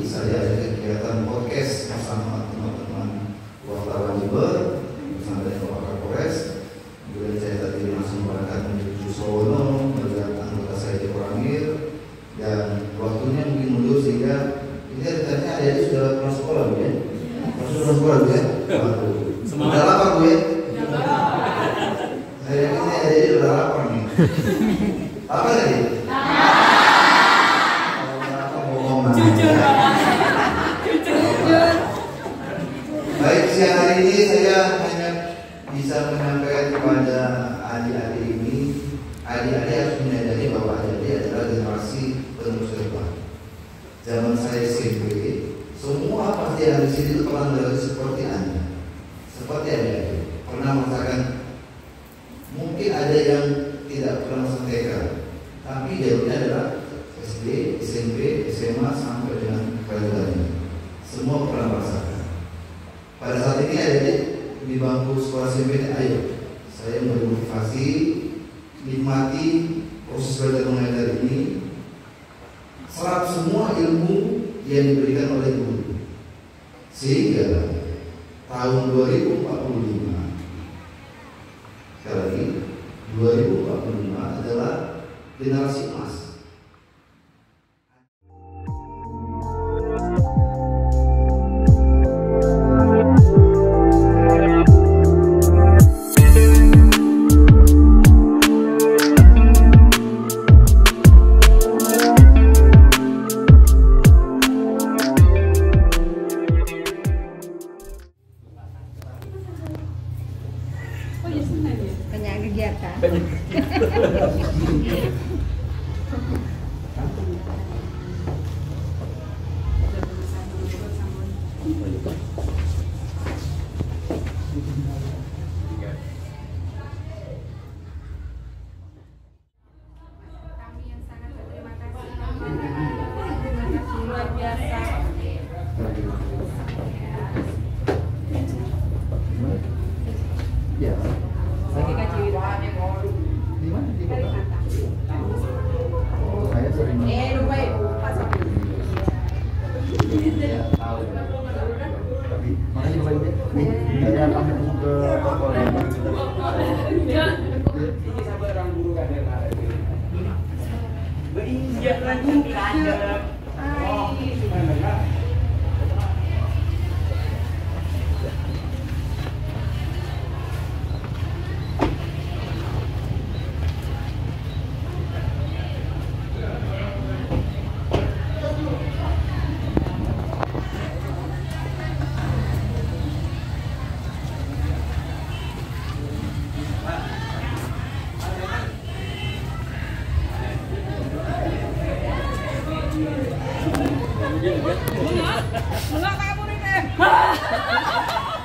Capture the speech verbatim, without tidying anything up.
saya ada kegiatan podcast bersama teman-teman wartawan Jember bersama dengan Bapak Kapolres. Kemudian saya tadi langsung berangkat menuju Solo melihat anggota saya di Koramil, dan waktunya mungkin mundur sehingga ini rencananya adik-adik sudah pulang sekolah Bu ya? Sudah sekolah Bu ya? Waduh, sudah lapar Bu ya? Saya yakin ini adik-adik sudah lapar nih. Apa tadi? Baik, siang hari ini saya hanya bisa menyampaikan kepada adik-adik ini, adik-adik harus menyadari bahwa adik-adik adalah generasi penerus depan. Zaman saya S M P, semua pasti yang di sini itu pernah mengalami seperti Anda, seperti adik-adik pernah merasakan. Mungkin ada yang tidak pernah masuk T K, tapi jalurnya adalah S D, S M P, S M A sampai dengan pelajarannya. Semua pernah merasakan. Pada saat ini adik-adik di bangku sekolah S M P, ayo saya memotivasi, nikmati proses belajar mengajar ini, serap semua ilmu yang diberikan oleh guru, sehingga tahun dua ribu empat puluh lima, sekali lagi dua ribu empat puluh lima adalah generasi emas. Banyak kegiatan. Kami yang sangat berterima kasih, luar biasa. Ya. Di mana di Kalimantan? Saya sering. Eh, lupa ibu, pas Tahu. Tapi makasih Bapak Ibu. Nih, saya pamit dulu ke toko ya. Ini sama orang guru kan yang ada di berinjak lagi kader. Oh, gimana kan? Enggak kamu nih.